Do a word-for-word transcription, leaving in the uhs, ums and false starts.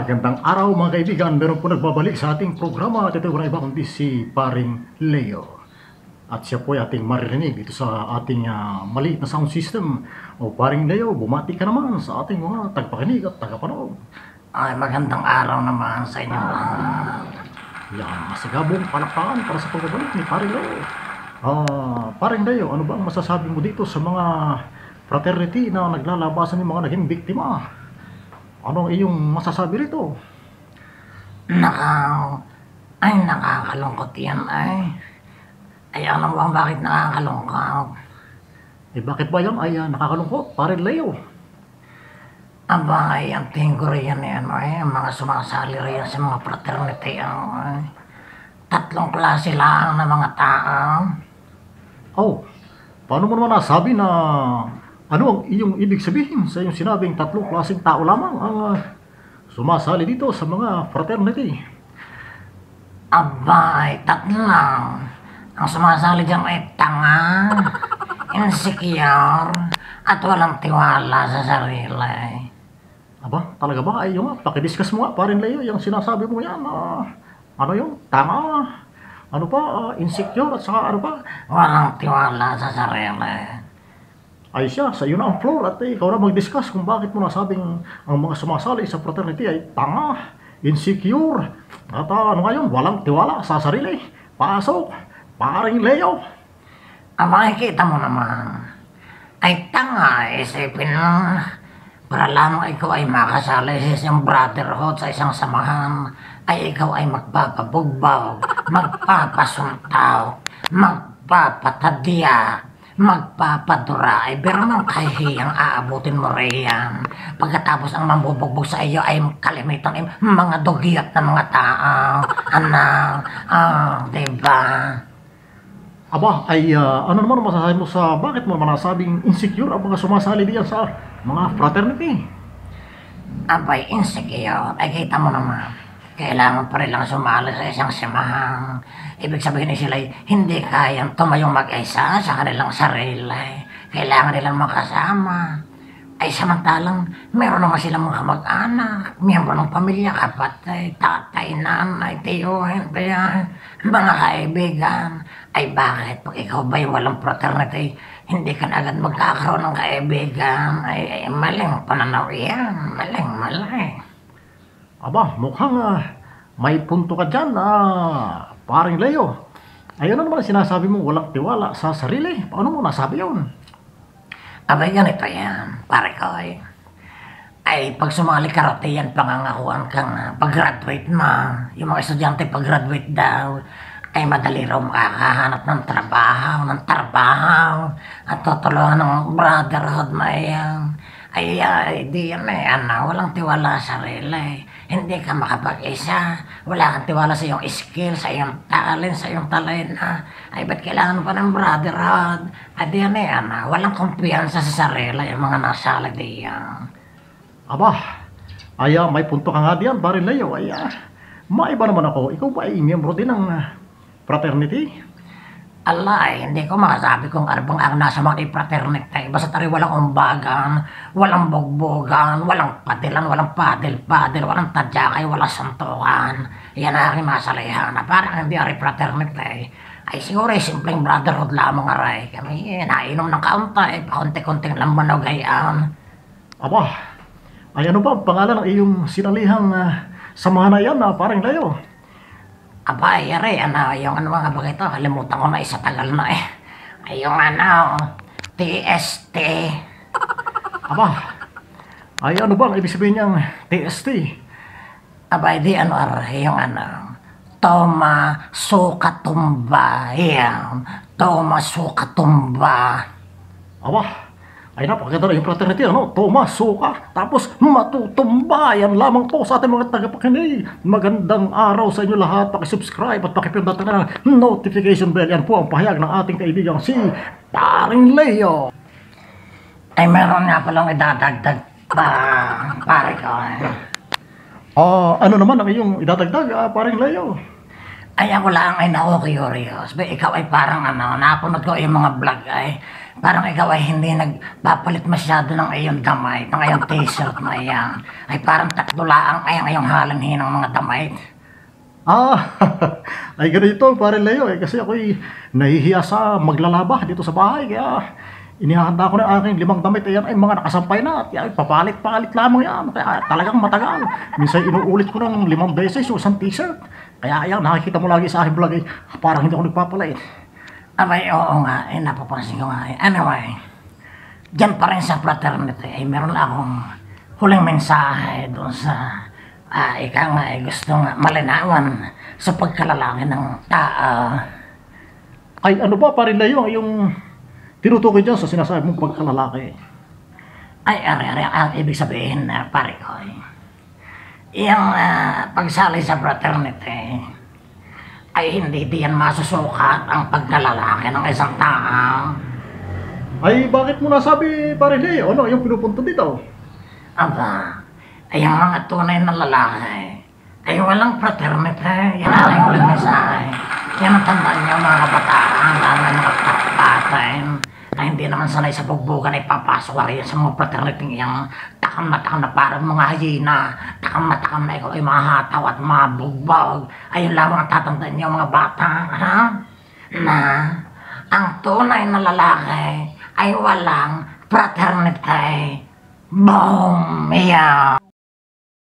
Magandang araw mga kaibigan, meron po nagbabalik sa ating programa at ito wala iba kundi si Paring Leo. At siya po ay ating maririnig dito sa ating uh, maliit na sound system. O Paring Leo, bumati ka naman sa ating mga tagapakinig at tagapanood. Ay, magandang araw naman sa inyo. Yan, masagabong palakpakan para sa pagbabalik ni Paring Leo. Uh, Paring Leo, ano ba ang masasabi mo dito sa mga fraternity na naglalabasan ng mga naging biktima? Ano ang iyong masasabi rito? Naka... Ay, nakakalungkot yan ay. Ay, alam mo bakit nakakalungkot? Eh bakit ba yan ay uh, nakakalungkot, Paring Leo? Aba, ay, ang tingin ko riyan yan ay, mga sumasali riyan sa mga fraternity ay. Tatlong klase lang na mga tao. Oh, paano mo naman nasabi na ano ang iyong ibig sabihin sa iyong sinabing tatlong klaseng tao lamang ang uh, sumasali dito sa mga fraternity? Aba, ay, tatlo lang. Ang sumasali dyan ay tanga, insecure, at walang tiwala sa sarili. Aba, talaga ba? Ay, yung pakidiscuss mo nga, Paring Leo, yung sinasabi mo yan. Uh, ano yung tanga? Ano pa? Uh, insecure at saka ano pa? Walang tiwala sa sarili. Ay siya, sa iyo na ang floor at eh, ikaw na mag-discuss kung bakit mo nasabing ang mga sumasali sa fraternity ay tanga, insecure, at uh, ano ngayon, walang tiwala sa sarili. Pasok, Paring Leo. Ang makikita mo naman ay tanga, isipin mo, para lamang ikaw ay makasali sa isang brotherhood, sa isang samahan, ay ikaw ay magpapabugbaw, magpapasuntaw, magpapatadya, magpapadura, ay pero nang kahihiyang aabutin mo riyan. Pagkatapos ang mambubugbog sa iyo ay kalimitan ay mga dugiyat na mga tao. Anak, ah, diba? Aba, ay uh, ano naman ang masasabi mo sa bakit mo naman nasabing insecure ang mga sumasali diyan sa mga fraternity? Abay, insecure, ay kita mo naman. Kailangan pa rin lang sumali sa isang samahan. Ibig sabihin ay sila hindi kayang tumayong mag-isa sa kanilang sarili. Kailangan nilang makasama. Ay samantalang meron naman silang mga mag-anak, miyembro ng pamilya, kapatid, tatay, nanay, tiyuhin, tiyahin, mga kaibigan. Ay bakit pag ikaw ba'y walang fraternity, hindi ka na agad magkakaroon ng kaibigan? Ay, ay maling pananaw yan, maling mali. Aba, mukhang uh, may punto ka dyan, uh, Paring Leo. Ayun na naman sinasabi mo walang tiwala sa sarili. Paano mo nasabi yun? Abay, ganito yan, pare ko ay. Ay, pag sumali ka rati yan, pangangakuan kang uh, pag-graduate mo. Yung mga estudyante pag-graduate daw, ay madali raw makakahanap ng trabaho, ng trabaho, at tutulungan ng brotherhood na yan. Ay, ay, di yan eh, ano, walang tiwala sa sarili. Hindi ka makapag-isa, wala kang tiwala sa iyong skill, sa iyong talent, sa iyong talena. Ay, ba't kailangan pa ng brotherhood? At yan eh, ano, walang kumpiyansa sa sarili, yung mga nasali diyan. Aba, ay uh, may punto ka nga diyan, Paring Leo. Ay, uh, maiba naman ako. Ikaw ba ay miyembro din ng uh, fraternity? Alay, hindi ko masabi kung ano bang ang nasa mga fraternity. Basta tayo walang umbagan, walang bugbogan, walang padilan, walang padil-padil, walang tadyakay, walang santukan. Yan ang aking masalihan na parang hindi ari fraternity. Ay siguro ay simpleng brotherhood lamang aray. Kami nainom ng kaunti, pakunti-kunting lang manogayaan. Aba, ay ano ba ang pangalan ng iyong sinalihang uh, samahan na yan, uh, Paring Leo? Aba, yari, ano, yung ano mga bagay ito, kalimutan ko na isa tagal na eh. Ay, yung ano, T S T. Aba, ay ano ba ang ibig sabihin niyang T S T? Aba, di ano, yung ano, Toma Sukatumba. Yan, Toma Sukatumba. Aba, ay napakaganda na yung fraternity, ano? Thomas, suka, tapos matutumba. Yan lamang po sa ating mga tagapakinig. Magandang araw sa inyo lahat. Pakisubscribe at pakipindot na ng notification bell. Yan po ang pahayag ng ating kaibigang si Paring Leo. Ay, meron nga palang idadagdag pa, pare ko. Ah, ano naman ang iyong idadagdag, uh, Paring Leo? Ay, ako lang ay naku-curious. Ba, ikaw ay parang ano, napunod ko yung mga vlog ay Parang ikaw ay hindi nagpapalit masyado ng iyong damit, ng iyong t-shirt na iyan. Ay parang tatlo laang ay ang iyong halanhin ng mga damit. Ah, ay ganito pare Leo eh, kasi ako'y nahihiya sa maglalaba dito sa bahay, kaya inihahanda ko na ang aking limang damit, ayan ay mga nakasampay na, kaya papalit-palit lamang yan, kaya talagang matagal. Minsan inuulit ko ng limang beses yung isang t-shirt, kaya ayan, nakikita mo lagi sa aking vlog eh, parang hindi ako nagpapalit. Abay, oo nga, eh, napapansin ko nga eh. Anyway, dyan pa rin sa fraternity, ay meron akong huling mensahe doon sa Ah, ikaw nga ay gusto nga malinawan sa pagkalalaki ng tao. Ay ano ba pare Leo yung tinutukoy dyan sa sinasabi mong pagkalalaki? Ay, ari-ari ang ibig sabihin na pare ko. Yung ah, pagsali sa fraternity ay hindi diyan masusukat ang pagkalalaki ng isang tao. Ay bakit mo nasabi pare Leo, ano yung pinupunto dito? Aba, ay ang mga tunay na lalaki ay walang fraternity. Yan ang aking huling mensahe. Yan ang tandaan niyo mga kabataan, lalo na mga kapatid na hindi naman sanay sa bugbugan ay papasok ka rin sa mga fraternity yung takam na takam na parang mga hyena, takam na takam na ikaw ay mahataw at mabugbog. Ayun lamang ang tatandaan niyo mga bata, ha? Na ang tunay na lalaki ay walang fraternity. Boom! Yeah!